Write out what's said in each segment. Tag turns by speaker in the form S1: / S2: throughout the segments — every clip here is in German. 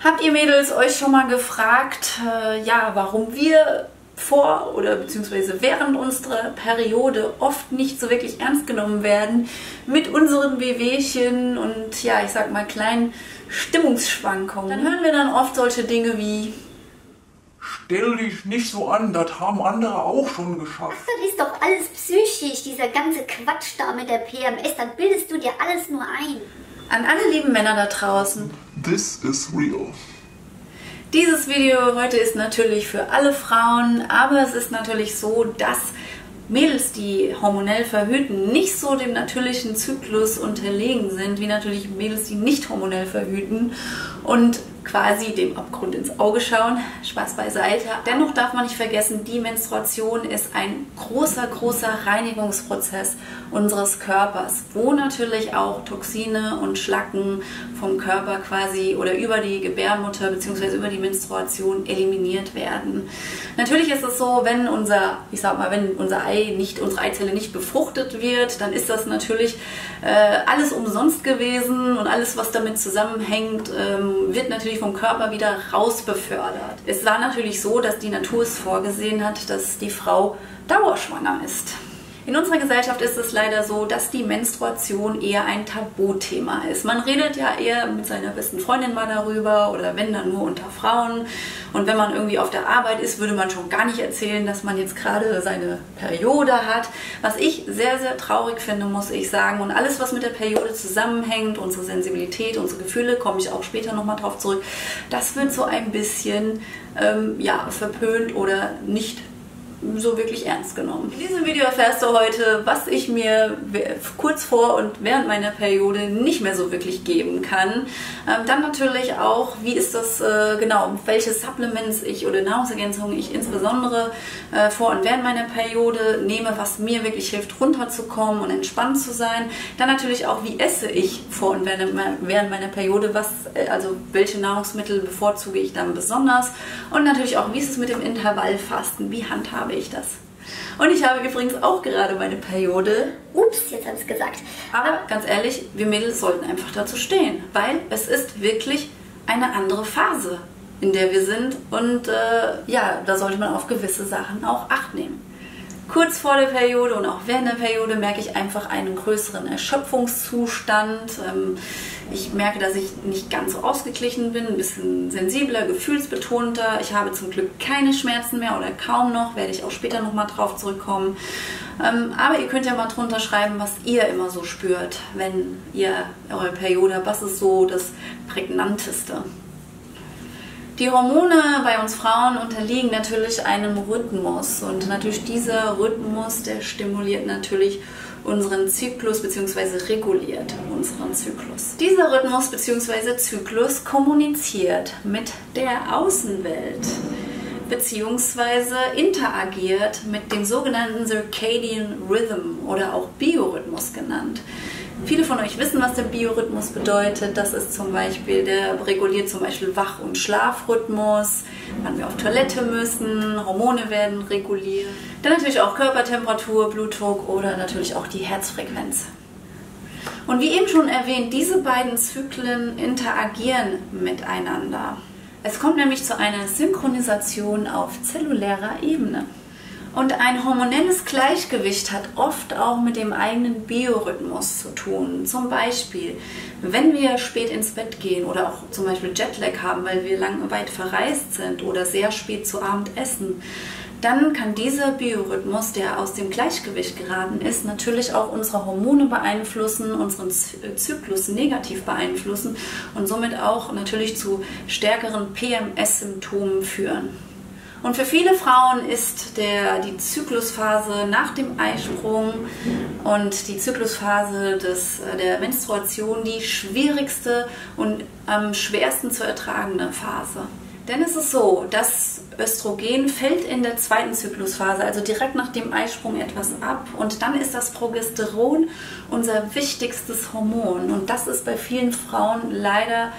S1: Habt ihr Mädels euch schon mal gefragt, warum wir vor oder beziehungsweise während unserer Periode oft nicht so wirklich ernst genommen werden mit unseren Wehwehchen und ja, ich sag mal kleinen Stimmungsschwankungen? Dann hören wir dann oft solche Dinge wie:
S2: Stell dich nicht so an, das haben andere auch schon geschafft.
S3: Ach, das ist doch alles psychisch, dieser ganze Quatsch da mit der PMS, das bildest du dir alles nur ein.
S1: An alle lieben Männer da draußen:
S2: This is real.
S1: Dieses Video heute ist natürlich für alle Frauen, aber es ist natürlich so, dass Mädels, die hormonell verhüten, nicht so dem natürlichen Zyklus unterlegen sind, wie natürlich Mädels, die nicht hormonell verhüten und quasi dem Abgrund ins Auge schauen. Spaß beiseite. Dennoch darf man nicht vergessen, die Menstruation ist ein großer Reinigungsprozess unseres Körpers, wo natürlich auch Toxine und Schlacken vom Körper quasi oder über die Gebärmutter bzw. über die Menstruation eliminiert werden. Natürlich ist es so, wenn unsere Eizelle nicht befruchtet wird, dann ist das natürlich alles umsonst gewesen und alles, was damit zusammenhängt, wird natürlich vom Körper wieder raus befördert. Es war natürlich so, dass die Natur es vorgesehen hat, dass die Frau dauerschwanger ist. In unserer Gesellschaft ist es leider so, dass die Menstruation eher ein Tabuthema ist. Man redet ja eher mit seiner besten Freundin mal darüber oder wenn dann nur unter Frauen. Und wenn man irgendwie auf der Arbeit ist, würde man schon gar nicht erzählen, dass man jetzt gerade seine Periode hat. Was ich sehr traurig finde, muss ich sagen. Und alles, was mit der Periode zusammenhängt, unsere Sensibilität, unsere Gefühle, komme ich auch später nochmal drauf zurück, das wird so ein bisschen verpönt oder nicht so wirklich ernst genommen. In diesem Video erfährst du heute, was ich mir kurz vor und während meiner Periode nicht mehr so wirklich geben kann. Dann natürlich auch, wie ist das welche Supplements ich oder Nahrungsergänzungen ich insbesondere vor und während meiner Periode nehme, was mir wirklich hilft, runterzukommen und entspannt zu sein. Dann natürlich auch, wie esse ich vor und während meiner Periode, welche Nahrungsmittel bevorzuge ich dann besonders. Und natürlich auch, wie ist es mit dem Intervallfasten, wie handhabe ich das. Und ich habe übrigens auch gerade meine Periode.
S3: Ups, jetzt habe ich es gesagt.
S1: Aber ganz ehrlich, wir Mädels sollten einfach dazu stehen, weil es ist wirklich eine andere Phase, in der wir sind. Und da sollte man auf gewisse Sachen auch Acht nehmen. Kurz vor der Periode und auch während der Periode merke ich einfach einen größeren Erschöpfungszustand. Ich merke, dass ich nicht ganz so ausgeglichen bin, ein bisschen sensibler, gefühlsbetonter. Ich habe zum Glück keine Schmerzen mehr oder kaum noch, werde ich auch später nochmal drauf zurückkommen. Aber ihr könnt ja mal drunter schreiben, was ihr immer so spürt, wenn ihr eure Periode habt. Was ist so das Prägnanteste? Die Hormone bei uns Frauen unterliegen natürlich einem Rhythmus und natürlich dieser Rhythmus, der stimuliert natürlich unseren Zyklus bzw. reguliert unseren Zyklus. Dieser Rhythmus bzw. Zyklus kommuniziert mit der Außenwelt bzw. interagiert mit dem sogenannten Circadian Rhythm oder auch Biorhythmus genannt. Viele von euch wissen, was der Biorhythmus bedeutet. Das ist zum Beispiel, der reguliert zum Beispiel Wach- und Schlafrhythmus, wann wir auf Toilette müssen, Hormone werden reguliert. Dann natürlich auch Körpertemperatur, Blutdruck oder natürlich auch die Herzfrequenz. Und wie eben schon erwähnt, diese beiden Zyklen interagieren miteinander. Es kommt nämlich zu einer Synchronisation auf zellulärer Ebene. Und ein hormonelles Gleichgewicht hat oft auch mit dem eigenen Biorhythmus zu tun. Zum Beispiel, wenn wir spät ins Bett gehen oder auch zum Beispiel Jetlag haben, weil wir weit verreist sind oder sehr spät zu Abend essen, dann kann dieser Biorhythmus, der aus dem Gleichgewicht geraten ist, natürlich auch unsere Hormone beeinflussen, unseren Zyklus negativ beeinflussen und somit auch natürlich zu stärkeren PMS-Symptomen führen. Und für viele Frauen ist die Zyklusphase nach dem Eisprung und die Zyklusphase der Menstruation die schwierigste und am schwersten zu ertragende Phase. Denn es ist so, das Östrogen fällt in der zweiten Zyklusphase, also direkt nach dem Eisprung, etwas ab. Und dann ist das Progesteron unser wichtigstes Hormon. Und das ist bei vielen Frauen leider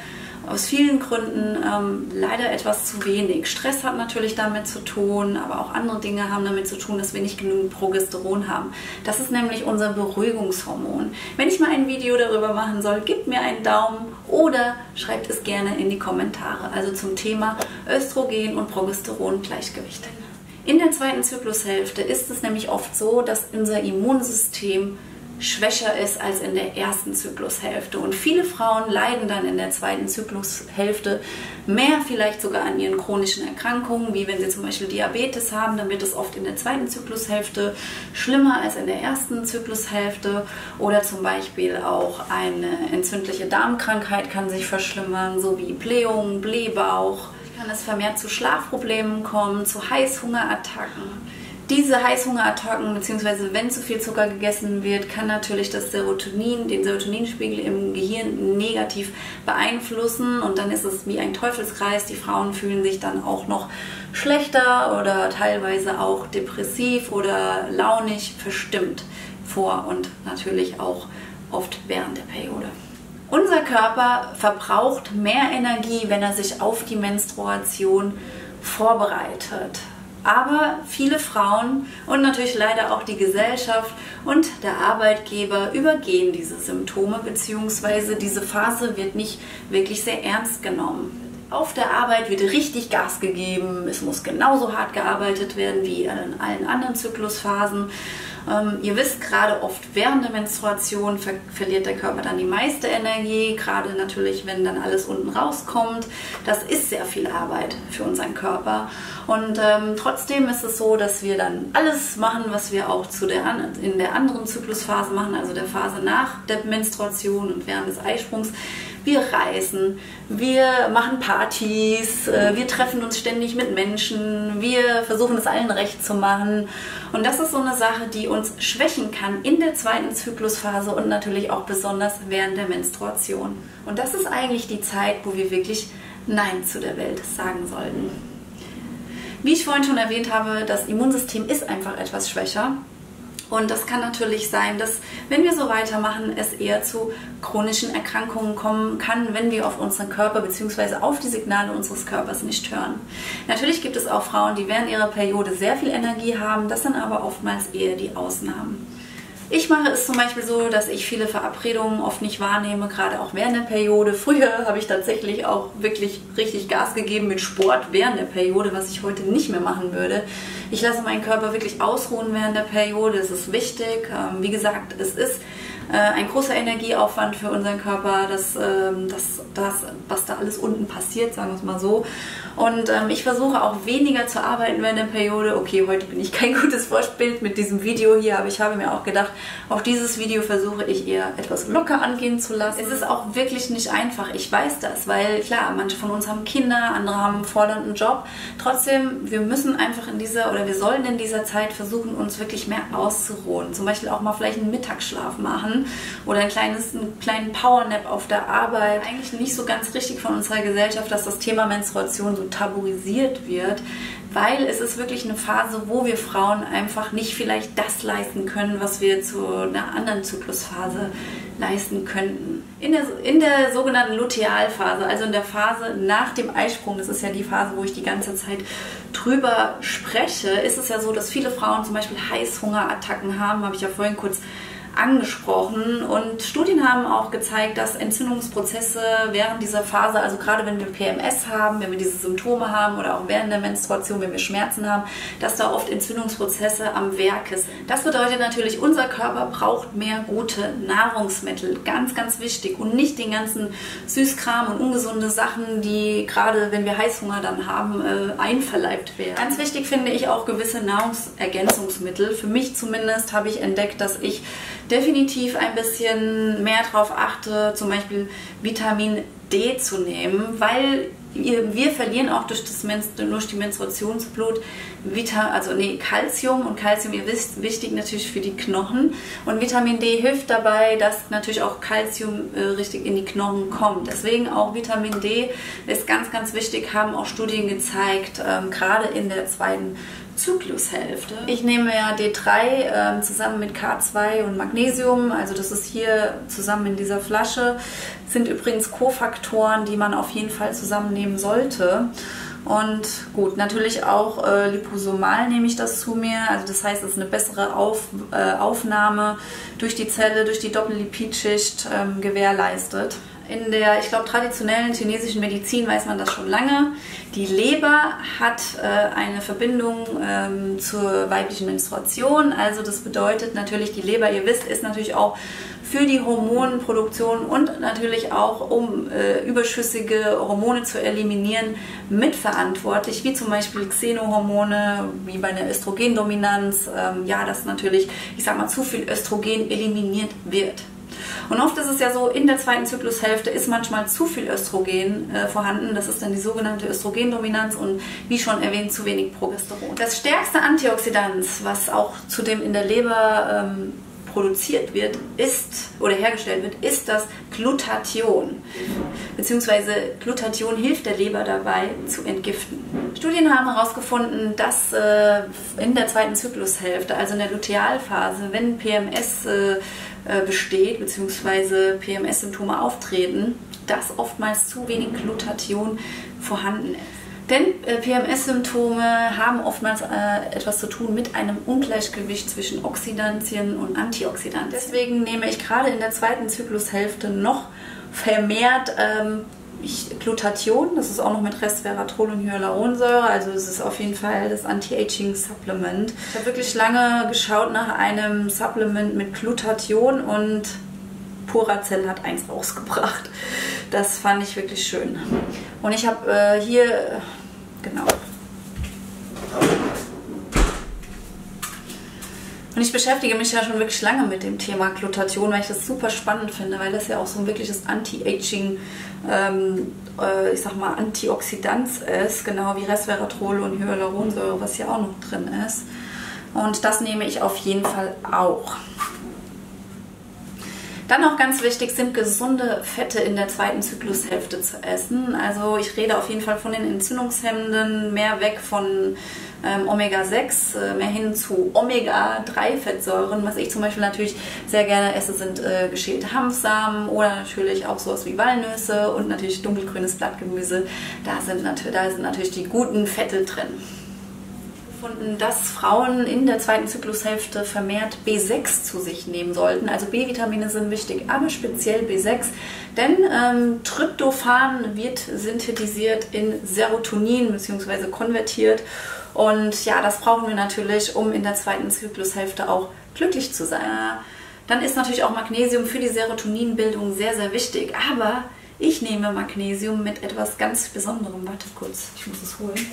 S1: Aus vielen Gründen leider etwas zu wenig. Stress hat natürlich damit zu tun, aber auch andere Dinge haben damit zu tun, dass wir nicht genügend Progesteron haben. Das ist nämlich unser Beruhigungshormon. Wenn ich mal ein Video darüber machen soll, gebt mir einen Daumen oder schreibt es gerne in die Kommentare. Also zum Thema Östrogen und Progesteron-Gleichgewicht. In der zweiten Zyklushälfte ist es nämlich oft so, dass unser Immunsystem schwächer ist als in der ersten Zyklushälfte. Und viele Frauen leiden dann in der zweiten Zyklushälfte mehr vielleicht sogar an ihren chronischen Erkrankungen, wie wenn sie zum Beispiel Diabetes haben, dann wird es oft in der zweiten Zyklushälfte schlimmer als in der ersten Zyklushälfte. Oder zum Beispiel auch eine entzündliche Darmkrankheit kann sich verschlimmern, so wie Blähungen, Blähbauch. Kann es vermehrt zu Schlafproblemen kommen, zu Heißhungerattacken. Diese Heißhungerattacken, beziehungsweise wenn zu viel Zucker gegessen wird, kann natürlich den Serotoninspiegel im Gehirn negativ beeinflussen und dann ist es wie ein Teufelskreis. Die Frauen fühlen sich dann auch noch schlechter oder teilweise auch depressiv oder launig verstimmt vor und natürlich auch oft während der Periode. Unser Körper verbraucht mehr Energie, wenn er sich auf die Menstruation vorbereitet. Aber viele Frauen und natürlich leider auch die Gesellschaft und der Arbeitgeber übergehen diese Symptome bzw. diese Phase wird nicht wirklich sehr ernst genommen. Auf der Arbeit wird richtig Gas gegeben, es muss genauso hart gearbeitet werden wie in allen anderen Zyklusphasen. Ihr wisst, gerade oft während der Menstruation verliert der Körper dann die meiste Energie, gerade natürlich, wenn dann alles unten rauskommt. Das ist sehr viel Arbeit für unseren Körper. Und trotzdem ist es so, dass wir dann alles machen, was wir auch in der anderen Zyklusphase machen, also der Phase nach der Menstruation und während des Eisprungs. Wir reisen, wir machen Partys, wir treffen uns ständig mit Menschen, wir versuchen es allen recht zu machen. Und das ist so eine Sache, die uns schwächen kann in der zweiten Zyklusphase und natürlich auch besonders während der Menstruation. Und das ist eigentlich die Zeit, wo wir wirklich Nein zu der Welt sagen sollten. Wie ich vorhin schon erwähnt habe, das Immunsystem ist einfach etwas schwächer. Und das kann natürlich sein, dass, wenn wir so weitermachen, es eher zu chronischen Erkrankungen kommen kann, wenn wir auf unseren Körper bzw. auf die Signale unseres Körpers nicht hören. Natürlich gibt es auch Frauen, die während ihrer Periode sehr viel Energie haben, das sind aber oftmals eher die Ausnahmen. Ich mache es zum Beispiel so, dass ich viele Verabredungen oft nicht wahrnehme, gerade auch während der Periode. Früher habe ich tatsächlich auch wirklich richtig Gas gegeben mit Sport während der Periode, was ich heute nicht mehr machen würde. Ich lasse meinen Körper wirklich ausruhen während der Periode, das ist wichtig. Wie gesagt, es ist ein großer Energieaufwand für unseren Körper, was da alles unten passiert, sagen wir es mal so. Und ich versuche auch weniger zu arbeiten während der Periode. Okay, heute bin ich kein gutes Vorbild mit diesem Video hier, aber ich habe mir auch gedacht, auch dieses Video versuche ich eher etwas locker angehen zu lassen. Es ist auch wirklich nicht einfach, ich weiß das, weil klar, manche von uns haben Kinder, andere haben einen fordernden Job. Trotzdem, wir müssen einfach wir sollen in dieser Zeit versuchen, uns wirklich mehr auszuruhen. Zum Beispiel auch mal vielleicht einen Mittagsschlaf machen oder einen kleinen Powernap auf der Arbeit. Eigentlich nicht so ganz richtig von unserer Gesellschaft, dass das Thema Menstruation so tabuisiert wird, weil es ist wirklich eine Phase, wo wir Frauen einfach nicht vielleicht das leisten können, was wir zu einer anderen Zyklusphase leisten könnten. In der sogenannten Lutealphase, also in der Phase nach dem Eisprung, das ist ja die Phase, wo ich die ganze Zeit drüber spreche, ist es ja so, dass viele Frauen zum Beispiel Heißhungerattacken haben, habe ich ja vorhin kurz angesprochen, und Studien haben auch gezeigt, dass Entzündungsprozesse während dieser Phase, also gerade wenn wir PMS haben, wenn wir diese Symptome haben oder auch während der Menstruation, wenn wir Schmerzen haben, dass da oft Entzündungsprozesse am Werke sind. Das bedeutet natürlich, unser Körper braucht mehr gute Nahrungsmittel, ganz, ganz wichtig, und nicht den ganzen Süßkram und ungesunde Sachen, die gerade, wenn wir Heißhunger dann haben, einverleibt werden. Ganz wichtig finde ich auch gewisse Nahrungsergänzungsmittel. Für mich zumindest habe ich entdeckt, dass ich definitiv ein bisschen mehr darauf achte, zum Beispiel Vitamin D zu nehmen, weil wir verlieren auch durch die Menstruationsblut Calcium, und Calcium, ihr wisst, wichtig natürlich für die Knochen, und Vitamin D hilft dabei, dass natürlich auch Calcium richtig in die Knochen kommt. Deswegen auch Vitamin D ist ganz, ganz wichtig, haben auch Studien gezeigt, gerade in der zweiten Zyklushälfte. Ich nehme ja D3 zusammen mit K2 und Magnesium, also das ist hier zusammen in dieser Flasche. Sind übrigens Kofaktoren, die man auf jeden Fall zusammennehmen sollte. Und gut, natürlich auch liposomal nehme ich das zu mir, also das heißt, es ist eine bessere Aufnahme durch die Zelle, durch die Doppellipidschicht gewährleistet. In der, ich glaube, traditionellen chinesischen Medizin weiß man das schon lange. Die Leber hat eine Verbindung zur weiblichen Menstruation. Also das bedeutet natürlich, die Leber, ihr wisst, ist natürlich auch für die Hormonproduktion und natürlich auch, um überschüssige Hormone zu eliminieren, mitverantwortlich, wie zum Beispiel Xenohormone, wie bei einer Östrogendominanz, ja, dass natürlich, ich sag mal, zu viel Östrogen eliminiert wird. Und oft ist es ja so, in der zweiten Zyklushälfte ist manchmal zu viel Östrogen vorhanden. Das ist dann die sogenannte Östrogendominanz und wie schon erwähnt, zu wenig Progesteron. Das stärkste Antioxidant, was auch zudem in der Leber produziert wird, ist oder hergestellt wird, ist das Glutathion. Beziehungsweise Glutathion hilft der Leber dabei zu entgiften. Studien haben herausgefunden, dass in der zweiten Zyklushälfte, also in der Lutealphase, wenn PMS besteht, beziehungsweise PMS-Symptome auftreten, dass oftmals zu wenig Glutathion vorhanden ist. Denn PMS-Symptome haben oftmals etwas zu tun mit einem Ungleichgewicht zwischen Oxidantien und Antioxidantien. Deswegen nehme ich gerade in der zweiten Zyklushälfte noch vermehrt Glutathion, das ist auch noch mit Resveratrol und Hyaluronsäure, also es ist auf jeden Fall das Anti-Aging-Supplement. Ich habe wirklich lange geschaut nach einem Supplement mit Glutathion und Puracell hat eins rausgebracht. Das fand ich wirklich schön. Und ich habe hier, genau. Und ich beschäftige mich ja schon wirklich lange mit dem Thema Glutathion, weil ich das super spannend finde, weil das ja auch so ein wirkliches Anti-Aging, ich sag mal, Antioxidant ist, genau wie Resveratrol und Hyaluronsäure, was hier auch noch drin ist. Und das nehme ich auf jeden Fall auch. Dann noch ganz wichtig sind gesunde Fette in der zweiten Zyklushälfte zu essen. Also ich rede auf jeden Fall von den Entzündungshemmenden, mehr weg von Omega-6, mehr hin zu Omega-3-Fettsäuren. Was ich zum Beispiel natürlich sehr gerne esse, sind geschälte Hanfsamen oder natürlich auch sowas wie Walnüsse und natürlich dunkelgrünes Blattgemüse. Da sind natürlich die guten Fette drin. Dass Frauen in der zweiten Zyklushälfte vermehrt B6 zu sich nehmen sollten. Also B-Vitamine sind wichtig, aber speziell B6, denn Tryptophan wird synthetisiert in Serotonin bzw. konvertiert und ja, das brauchen wir natürlich, um in der zweiten Zyklushälfte auch glücklich zu sein. Dann ist natürlich auch Magnesium für die Serotoninbildung sehr, sehr wichtig, aber ich nehme Magnesium mit etwas ganz Besonderem. Warte kurz, ich muss es holen.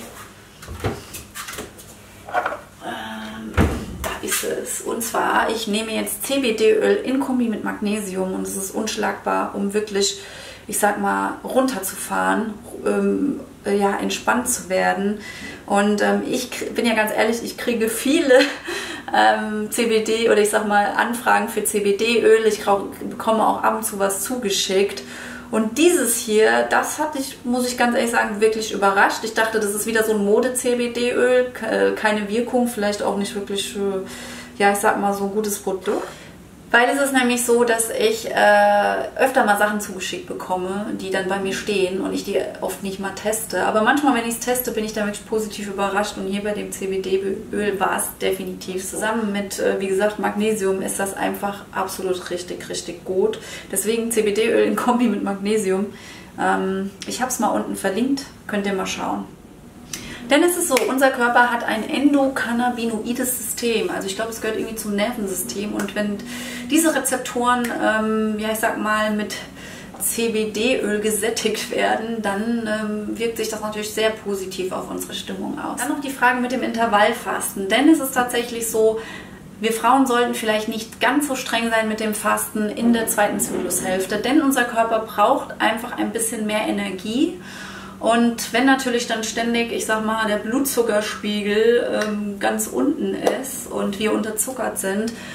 S1: Da ist es. Und zwar, ich nehme jetzt CBD-Öl in Kombi mit Magnesium und es ist unschlagbar, um wirklich, ich sag mal, runterzufahren, ja, entspannt zu werden. Und ich bin ja ganz ehrlich, ich kriege viele CBD oder ich sag mal Anfragen für CBD-Öl. Ich bekomme auch ab und zu was zugeschickt. Und dieses hier, das hat mich, muss ich ganz ehrlich sagen, wirklich überrascht. Ich dachte, das ist wieder so ein Mode-CBD-Öl, keine Wirkung, vielleicht auch nicht wirklich, ja, ich sag mal, so ein gutes Produkt. Weil es ist nämlich so, dass ich öfter mal Sachen zugeschickt bekomme, die dann bei mir stehen und ich die oft nicht mal teste. Aber manchmal, wenn ich es teste, bin ich da wirklich positiv überrascht und hier bei dem CBD-Öl war es definitiv. Zusammen mit, wie gesagt, Magnesium ist das einfach absolut richtig, richtig gut. Deswegen CBD-Öl in Kombi mit Magnesium. Ich habe es mal unten verlinkt, könnt ihr mal schauen. Denn es ist so, unser Körper hat ein endokannabinoides System. Also ich glaube, es gehört irgendwie zum Nervensystem. Und wenn diese Rezeptoren, ja ich sag mal, mit CBD-Öl gesättigt werden, dann wirkt sich das natürlich sehr positiv auf unsere Stimmung aus. Dann noch die Frage mit dem Intervallfasten. Denn es ist tatsächlich so, wir Frauen sollten vielleicht nicht ganz so streng sein mit dem Fasten in der zweiten Zyklushälfte. Denn unser Körper braucht einfach ein bisschen mehr Energie. Und wenn natürlich dann ständig, ich sag mal, der Blutzuckerspiegel ganz unten ist und wir unterzuckert sind,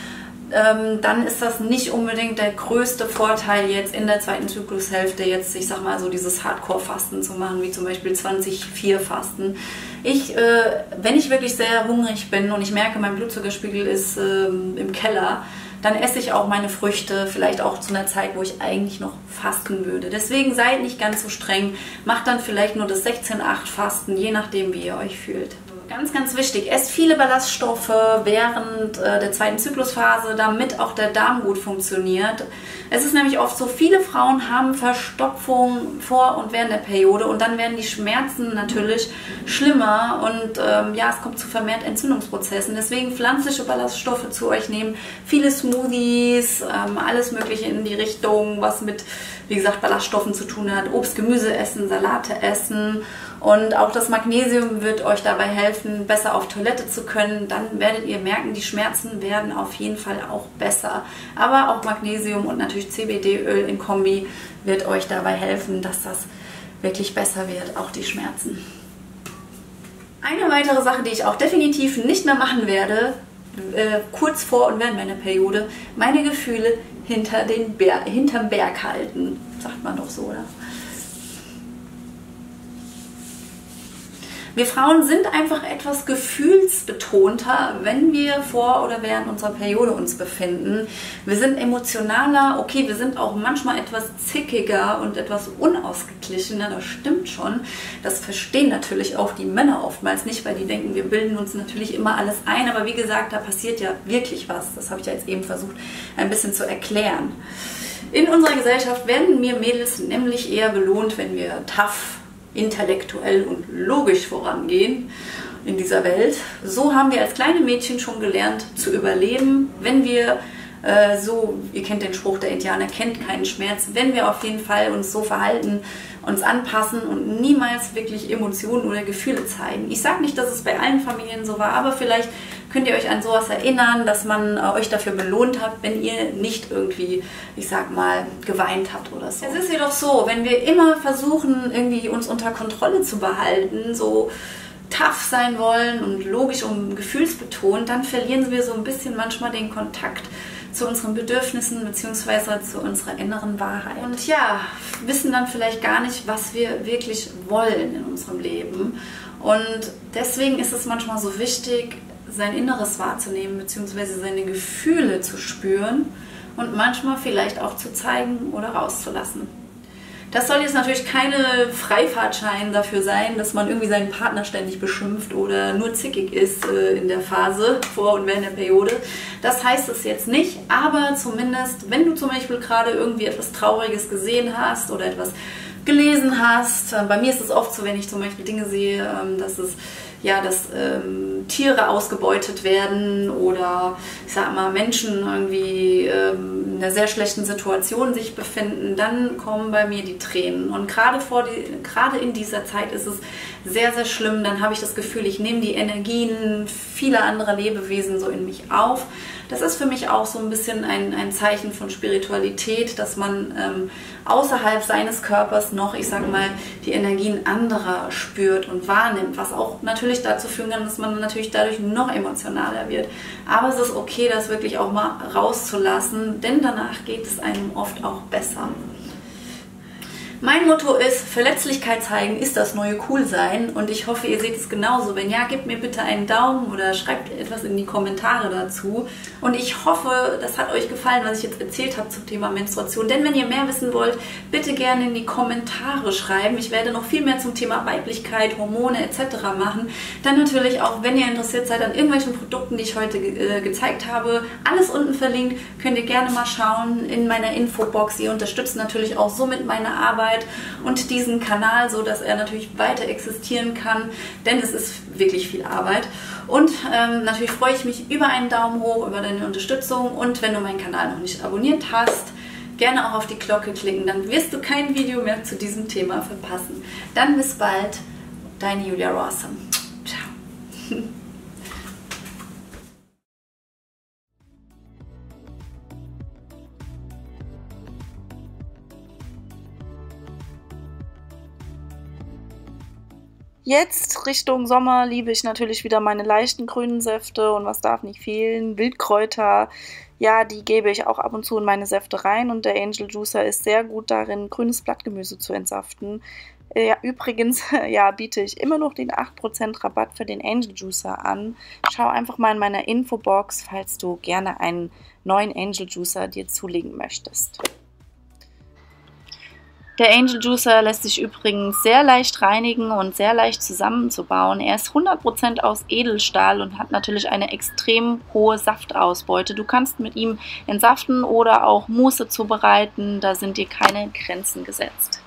S1: dann ist das nicht unbedingt der größte Vorteil jetzt in der zweiten Zyklushälfte, jetzt, ich sag mal so, dieses Hardcore-Fasten zu machen, wie zum Beispiel 20-4-Fasten. Wenn ich wirklich sehr hungrig bin und ich merke, mein Blutzuckerspiegel ist im Keller, dann esse ich auch meine Früchte, vielleicht auch zu einer Zeit, wo ich eigentlich noch fasten würde. Deswegen seid nicht ganz so streng, macht dann vielleicht nur das 16-8-Fasten, je nachdem, wie ihr euch fühlt. Ganz, ganz wichtig, esst viele Ballaststoffe während der zweiten Zyklusphase, damit auch der Darm gut funktioniert. Es ist nämlich oft so, viele Frauen haben Verstopfung vor und während der Periode und dann werden die Schmerzen natürlich schlimmer und es kommt zu vermehrt Entzündungsprozessen. Deswegen pflanzliche Ballaststoffe zu euch nehmen, viele Smoothies, alles mögliche in die Richtung, was mit, wie gesagt, Ballaststoffen zu tun hat. Obst, Gemüse essen, Salate essen. Und auch das Magnesium wird euch dabei helfen, besser auf Toilette zu können. Dann werdet ihr merken, die Schmerzen werden auf jeden Fall auch besser. Aber auch Magnesium und natürlich CBD-Öl in Kombi wird euch dabei helfen, dass das wirklich besser wird, auch die Schmerzen. Eine weitere Sache, die ich auch definitiv nicht mehr machen werde, kurz vor und während meiner Periode, meine Gefühle hinterm Berg halten. Sagt man doch so, oder? Wir Frauen sind einfach etwas gefühlsbetonter, wenn wir vor oder während unserer Periode uns befinden. Wir sind emotionaler, okay, wir sind auch manchmal etwas zickiger und etwas unausgeglichener, das stimmt schon. Das verstehen natürlich auch die Männer oftmals nicht, weil die denken, wir bilden uns natürlich immer alles ein. Aber wie gesagt, da passiert ja wirklich was. Das habe ich ja jetzt eben versucht, ein bisschen zu erklären. In unserer Gesellschaft werden wir Mädels nämlich eher belohnt, wenn wir tough, intellektuell und logisch vorangehen in dieser Welt. So haben wir als kleine Mädchen schon gelernt zu überleben, wenn wir ihr kennt den Spruch, der Indianer kennt keinen Schmerz, wenn wir auf jeden Fall uns so verhalten, uns anpassen und niemals wirklich Emotionen oder Gefühle zeigen. Ich sage nicht, dass es bei allen Familien so war, aber vielleicht könnt ihr euch an sowas erinnern, dass man euch dafür belohnt hat, wenn ihr nicht irgendwie, ich sag mal, geweint habt oder so. Es ist jedoch so, wenn wir immer versuchen, irgendwie uns unter Kontrolle zu behalten, so tough sein wollen und logisch und gefühlsbetont, dann verlieren wir so ein bisschen manchmal den Kontakt zu unseren Bedürfnissen bzw. zu unserer inneren Wahrheit. Und ja, wissen dann vielleicht gar nicht, was wir wirklich wollen in unserem Leben. Und deswegen ist es manchmal so wichtig, sein Inneres wahrzunehmen bzw. seine Gefühle zu spüren und manchmal vielleicht auch zu zeigen oder rauszulassen. Das soll jetzt natürlich keine Freifahrtschein dafür sein, dass man irgendwie seinen Partner ständig beschimpft oder nur zickig ist in der Phase vor und während der Periode. Das heißt es jetzt nicht, aber zumindest, wenn du zum Beispiel gerade irgendwie etwas Trauriges gesehen hast oder etwas gelesen hast. Bei mir ist es oft so, wenn ich zum Beispiel Dinge sehe, dass Tiere ausgebeutet werden oder ich sag mal Menschen irgendwie in einer sehr schlechten Situation sich befinden, dann kommen bei mir die Tränen. Und gerade in dieser Zeit ist es sehr, sehr schlimm. Dann habe ich das Gefühl, ich nehme die Energien vieler anderer Lebewesen so in mich auf. Das ist für mich auch so ein bisschen ein Zeichen von Spiritualität, dass man außerhalb seines Körpers noch, ich sag mal, die Energien anderer spürt und wahrnimmt, was auch natürlich dazu führen kann, dass man natürlich dadurch noch emotionaler wird. Aber es ist okay, das wirklich auch mal rauszulassen, denn danach geht es einem oft auch besser. Mein Motto ist, Verletzlichkeit zeigen ist das neue Coolsein und ich hoffe, ihr seht es genauso. Wenn ja, gebt mir bitte einen Daumen oder schreibt etwas in die Kommentare dazu. Und ich hoffe, das hat euch gefallen, was ich jetzt erzählt habe zum Thema Menstruation. Denn wenn ihr mehr wissen wollt, bitte gerne in die Kommentare schreiben. Ich werde noch viel mehr zum Thema Weiblichkeit, Hormone etc. machen. Dann natürlich auch, wenn ihr interessiert seid an irgendwelchen Produkten, die ich heute gezeigt habe, alles unten verlinkt, könnt ihr gerne mal schauen in meiner Infobox. Ihr unterstützt natürlich auch somit meine Arbeit und diesen Kanal, so dass er natürlich weiter existieren kann, denn es ist wirklich viel Arbeit. Und natürlich freue ich mich über einen Daumen hoch, über deine Unterstützung und wenn du meinen Kanal noch nicht abonniert hast, gerne auch auf die Glocke klicken, dann wirst du kein Video mehr zu diesem Thema verpassen. Dann bis bald, deine Julia Rawsome. Ciao.
S4: Jetzt Richtung Sommer liebe ich natürlich wieder meine leichten grünen Säfte und was darf nicht fehlen? Wildkräuter, Ja, die gebe ich auch ab und zu in meine Säfte rein und der Angel Juicer ist sehr gut darin, grünes Blattgemüse zu entsaften. Ja, übrigens, ja, biete ich immer noch den 8% Rabatt für den Angel Juicer an. Schau einfach mal in meiner Infobox, falls du gerne einen neuen Angel Juicer dir zulegen möchtest. Der Angel Juicer lässt sich übrigens sehr leicht reinigen und sehr leicht zusammenzubauen. Er ist 100% aus Edelstahl und hat natürlich eine extrem hohe Saftausbeute. Du kannst mit ihm entsaften oder auch Mousse zubereiten, da sind dir keine Grenzen gesetzt.